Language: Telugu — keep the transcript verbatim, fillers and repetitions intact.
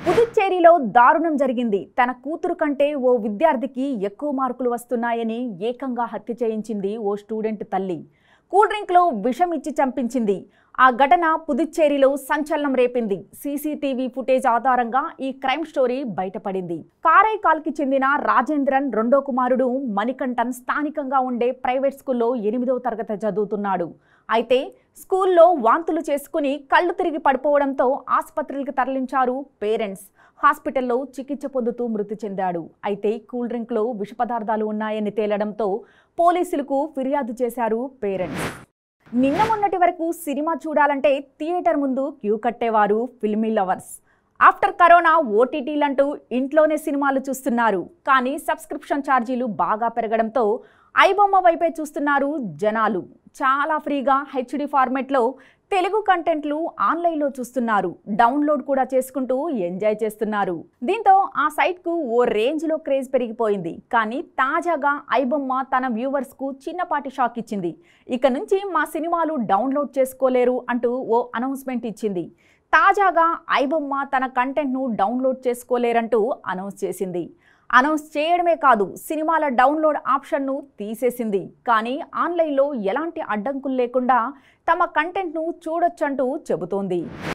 పుదుచ్చేరిలో దారుణం జరిగింది. తన కూతురు కంటే ఓ విద్యార్థికి ఎక్కువ మార్కులు వస్తున్నాయని ఏకంగా హత్య చేయించింది ఓ స్టూడెంట్ తల్లి. కూల్ డ్రింక్ లో విషం ఇచ్చి చంపించింది. ఆ ఘటన పుదుచ్చేరిలో సంచలనం రేపింది. సీసీటీవీ ఫుటేజ్ ఆధారంగా ఈ క్రైమ్ స్టోరీ బయటపడింది. కారైకాల్కి చెందిన రాజేంద్రన్ రెండో కుమారుడు మణికంఠన్ స్థానికంగా ఉండే ప్రైవేట్ స్కూల్లో ఎనిమిదవ తరగతి చదువుతున్నాడు. అయితే స్కూల్లో వాంతులు చేసుకుని కళ్ళు తిరిగి పడిపోవడంతో ఆసుపత్రికి తరలించారు పేరెంట్స్. హాస్పిటల్లో చికిత్స పొందుతూ మృతి చెందాడు. అయితే కూల్ డ్రింక్లో విష పదార్థాలు ఉన్నాయని తేలడంతో పోలీసులకు ఫిర్యాదు చేశారు పేరెంట్స్. నిన్న మొన్నటి వరకు సినిమా చూడాలంటే థియేటర్ ముందు క్యూ కట్టేవారు ఫిల్మీ లవర్స్. ఆఫ్టర్ కరోనా ఓటీటీలంటూ ఇంట్లోనే సినిమాలు చూస్తున్నారు. కానీ సబ్స్క్రిప్షన్ ఛార్జీలు బాగా పెరగడంతో ఐబొమ్మ వైపే చూస్తున్నారు జనాలు. చాలా ఫ్రీగా హెచ్డి ఫార్మెట్లో తెలుగు కంటెంట్లు ఆన్లైన్లో చూస్తున్నారు. డౌన్లోడ్ కూడా చేసుకుంటూ ఎంజాయ్ చేస్తున్నారు. దీంతో ఆ సైట్కు ఓ రేంజ్లో క్రేజ్ పెరిగిపోయింది. కానీ తాజాగా ఐబొమ్మ తన వ్యూవర్స్కు చిన్నపాటి షాక్ ఇచ్చింది. ఇక నుంచి మా సినిమాలు డౌన్లోడ్ చేసుకోలేరు అంటూ ఓ అనౌన్స్మెంట్ ఇచ్చింది. తాజాగా ఐబొమ్మ తన కంటెంట్ను డౌన్లోడ్ చేసుకోలేరంటూ అనౌన్స్ చేసింది. అనౌన్స్ చేయడమే కాదు, సినిమాల డౌన్లోడ్ ఆప్షన్ను తీసేసింది. కానీ ఆన్లైన్లో ఎలాంటి అడ్డంకులు లేకుండా తమ కంటెంట్ను చూడొచ్చంటూ చెబుతోంది.